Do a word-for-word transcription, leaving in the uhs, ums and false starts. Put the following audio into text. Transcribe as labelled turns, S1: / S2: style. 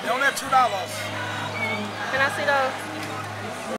S1: They only have two dollars.
S2: Can I see those?